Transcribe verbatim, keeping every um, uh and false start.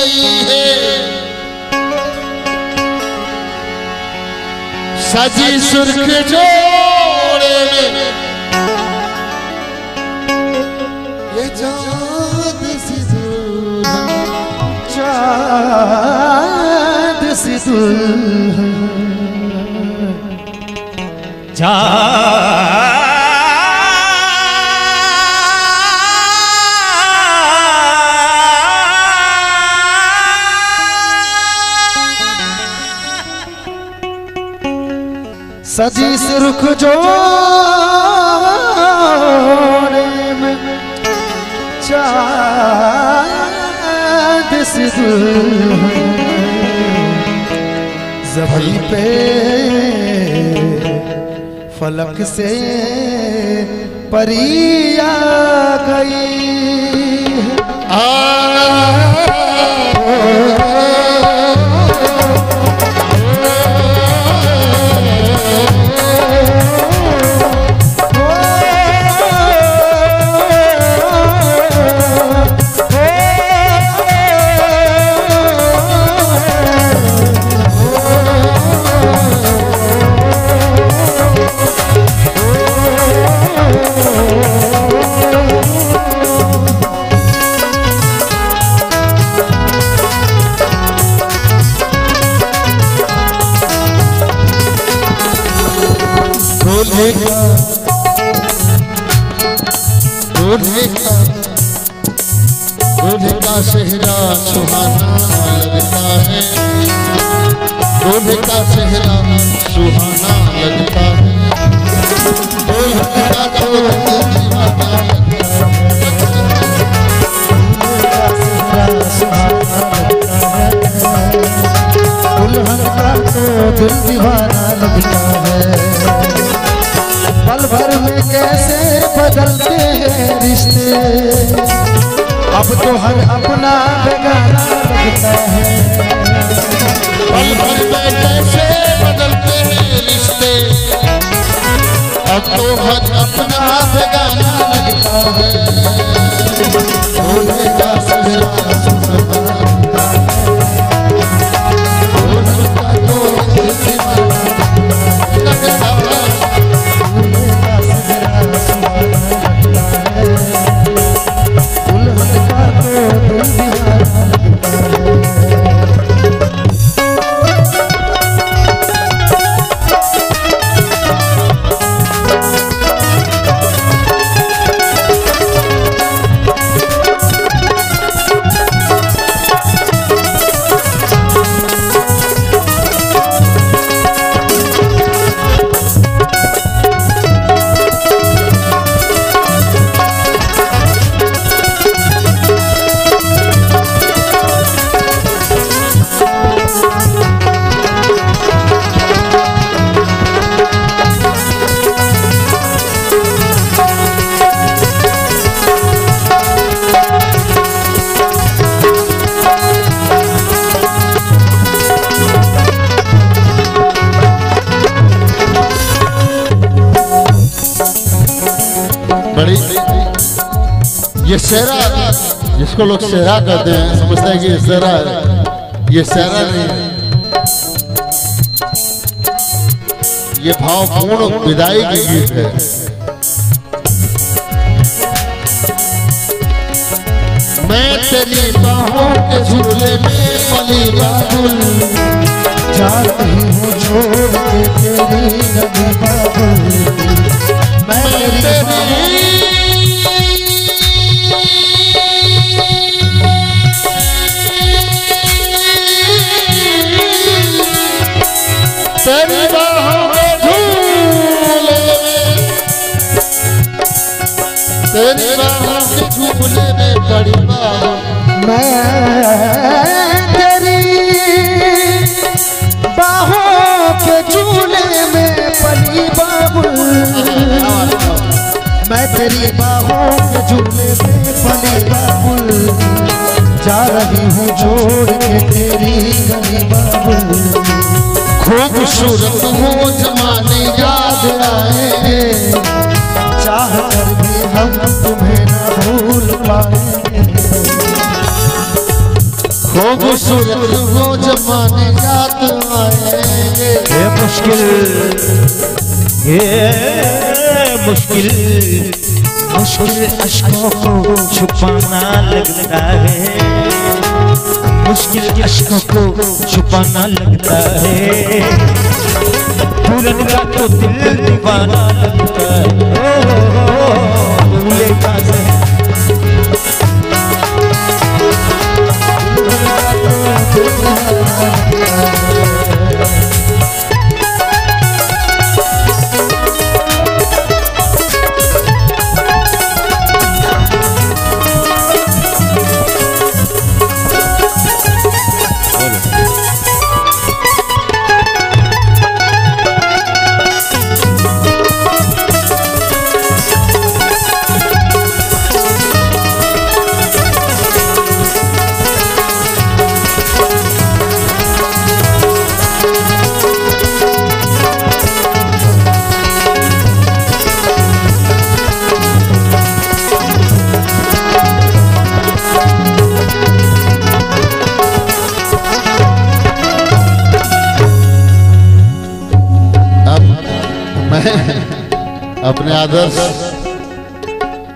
है सजी सुर्ख जोड़े में ये चाँद सी दुल्हन चाँद सी दुल्हन चाँद सजी सुर्ख जोड़े में चाँद सी दुल्हन ज़मीं पे फलक से परी आ गई आ दूल्हे का दूल्हे का दूल्हे का चेहरा सुहाना लगता है दूल्हे का चेहरा सुहाना लगता है दूल्हे का तो दीवाना दुल्हन का तो दिल दीवाना लगता है पल भर में कैसे बदलते हैं रिश्ते अब तो हर अपना बेगाना लगता है पल भर में कैसे बदलते हैं रिश्ते अब तो हर अपना बेगाना लगता है दूल्हे का चेहरा सुहाना लगता है दूल्हन का तो दिल दीवाना लगता है ये सेरा जिसको लोग सेरा कहते हैं समझते हैं कि ये सेरा है ये सेरा नहीं है ये भावपूर्ण विदाई की गीत है मैं तेरी बाहों के झूले में पली बाबुल जा रही हूँ छोड़ के तेरी नदी बाबुल मैं तेरी तेरी बाहों के झूले में तेरी बाहों के झूले में पड़ी बाबुल मैं तेरी बाहों के झूले में पली बाबुल मैं तेरी बाहों के झूले में पली बाबुल जा रही हूँ छोड़ के तेरी गली बाबुल खूबसूरत हो जमाने याद आए चाह कर भी हम तुम्हें न भूल पाएंगे खूबसूरत वो जमाने याद आएंगे। ये मुश्किल ये मुश्किल मुश्किल अश्कों को छुपाना लगता है, मुश्किल अश्कों को छुपाना लगता है, पूरन का तो दिल दीवाना लगता है। भूले का अपने आदर्श